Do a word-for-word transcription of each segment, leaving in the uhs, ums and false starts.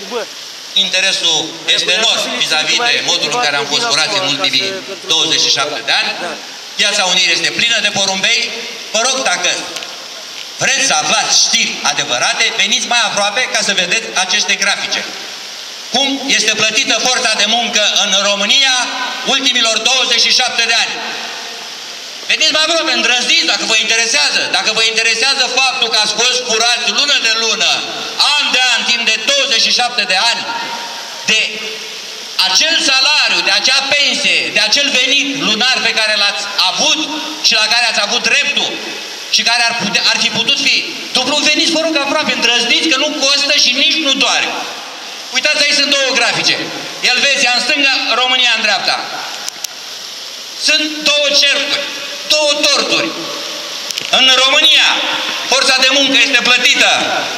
Interesul este enorm vis-a-vis de modul în care am fost furați în ultimii douăzeci și șapte de ani. Piața Unirii este plină de porumbei. Vă rog, dacă vreți să aflați știri adevărate, veniți mai aproape ca să vedeți aceste grafice. Cum este plătită forța de muncă în România ultimilor douăzeci și șapte de ani. Veniți mai aproape, îndrăzniți, dacă vă interesează. Dacă vă interesează faptul că ați fost furați lună de lună, an de an, timp de douăzeci și șapte de ani, de acel salariu, de acea pensie, de acel venit lunar pe care l-ați avut și la care ați avut dreptul și care ar, putea, ar fi putut fi dublu, veniți, vă rog, aproape, îndrăzniți, că nu costă și nici nu doare. Uitați, aici sunt două grafice. Elveția în stânga, România în dreapta. Sunt două cercuri, două torturi. În România, forța de muncă este plătită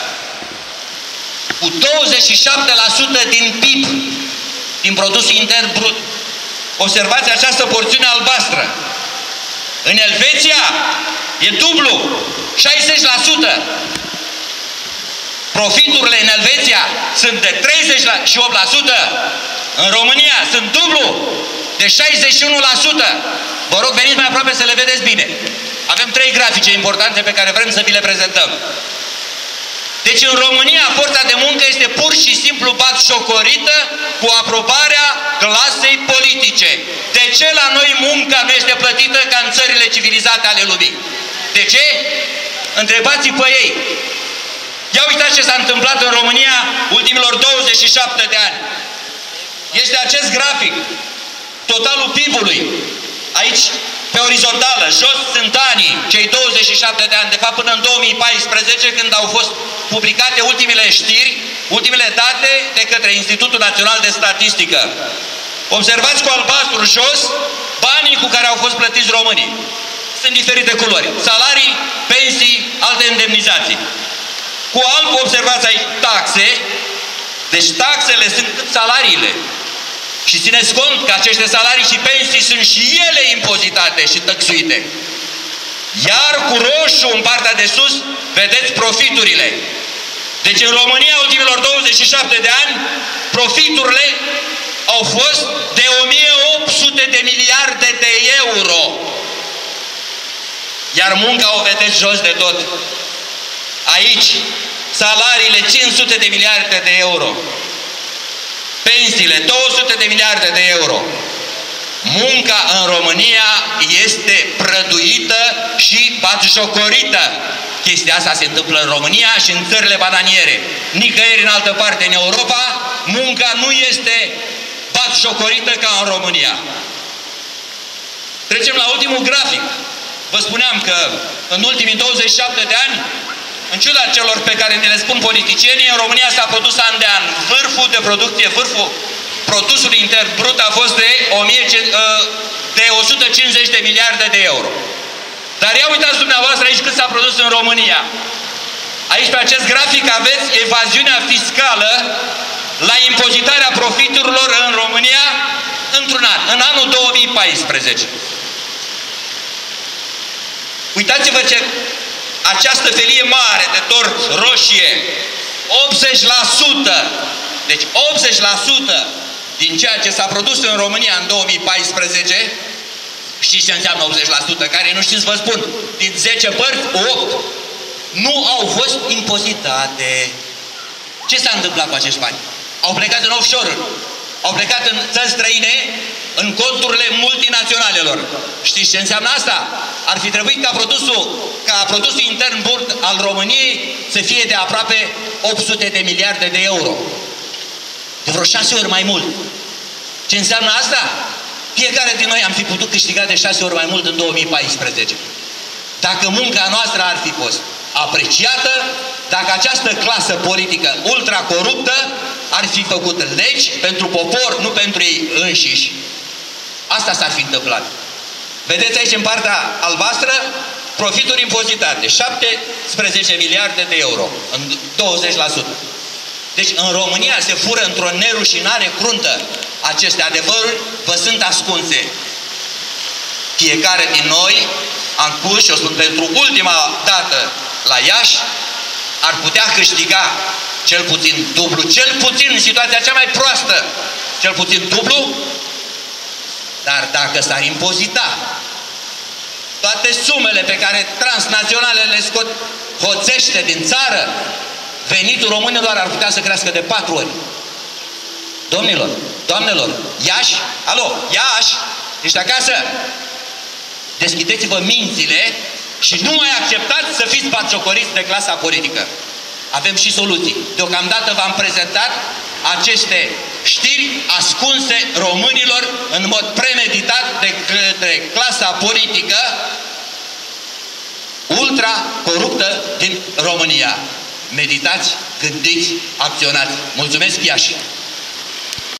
cu douăzeci și șapte la sută din P I B, din produsul intern brut. Observați această porțiune albastră. În Elveția e dublu, șaizeci la sută. Profiturile în Elveția sunt de treizeci și opt la sută. În România sunt dublu, de șaizeci și unu la sută. Vă rog, veniți mai aproape să le vedeți bine. Avem trei grafice importante pe care vrem să vi le prezentăm. Deci în România forța de muncă este pur și simplu batjocorită cu aprobarea clasei politice. De ce la noi munca nu este plătită ca în țările civilizate ale lumii? De ce? Întrebați-i pe ei. Ia uitați ce s-a întâmplat în România ultimilor douăzeci și șapte de ani. Este acest grafic. Totalul P I B-ului. Aici, pe orizontală, jos sunt anii, cei douăzeci și șapte de ani, de fapt până în două mii paisprezece, când au fost publicate ultimele știri, ultimele date de către Institutul Național de Statistică. Observați cu albastru jos banii cu care au fost plătiți românii. Sunt diferite culori. Salarii, pensii, alte indemnizații. Cu alb observați aici taxe. Deci taxele sunt salariile. Și țineți cont că aceste salarii și pensii sunt și ele impozitate și tăxuite. Iar cu roșu în partea de sus vedeți profiturile. Deci în România ultimilor douăzeci și șapte de ani profiturile au fost de o mie opt sute de miliarde de euro. Iar munca o vedeți jos de tot. Aici salariile cinci sute de miliarde de euro. Pensiile două sute de miliarde de euro. Munca în România este prăduită și batjocorită. Chestia asta se întâmplă în România și în țările bananiere. Nicăieri în altă parte în Europa, munca nu este batjocorită ca în România. Trecem la ultimul grafic. Vă spuneam că în ultimii douăzeci și șapte de ani, în ciuda celor pe care ne le spun politicienii, în România s-a produs an de an. Vârful de producție, vârful produsului intern brut a fost de, de o sută cincizeci de miliarde de euro. Dar ia uitați dumneavoastră aici cât s-a produs în România. Aici pe acest grafic aveți evaziunea fiscală la impozitarea profiturilor în România într-un an, în anul două mii paisprezece. Uitați-vă ce această felie mare de tort roșie, optzeci la sută, deci optzeci la sută din ceea ce s-a produs în România în două mii paisprezece, știți ce înseamnă optzeci la sută? Care nu știți, vă spun, din zece părți, opt nu au fost impozitate. Ce s-a întâmplat cu acești bani? Au plecat în offshore-uri, au plecat în țări străine, în conturile multinaționalelor. Știți ce înseamnă asta? Ar fi trebuit ca produsul, ca produsul intern brut al României să fie de aproape opt sute de miliarde de euro. De vreo șase ori mai mult. Ce înseamnă asta? Fiecare din noi am fi putut câștiga de șase ori mai mult în două mii paisprezece. Dacă munca noastră ar fi fost apreciată, dacă această clasă politică ultracoruptă ar fi făcut legi pentru popor, nu pentru ei înșiși, asta s-ar fi întâmplat. Vedeți aici în partea albastră profituri impozitate, șaptesprezece miliarde de euro, în douăzeci la sută. Deci în România se fură într-o nerușinare cruntă. Aceste adevăruri vă sunt ascunse. Fiecare din noi, am pus, și o spun pentru ultima dată la Iași, ar putea câștiga cel puțin dublu, cel puțin în situația cea mai proastă, cel puțin dublu, dar dacă s-ar impozita toate sumele pe care transnaționale le scot, hoțește din țară, venitul românilor ar putea să crească de patru ori. Domnilor, doamnelor, Iași, alo, Iași, ești acasă? Deschideți-vă mințile și nu mai acceptați să fiți batjocoriți de clasa politică. Avem și soluții. Deocamdată v-am prezentat aceste știri ascunse românilor în mod premeditat de către clasa politică ultra-coruptă din România. Meditați, gândiți, acționați. Mulțumesc, Iași!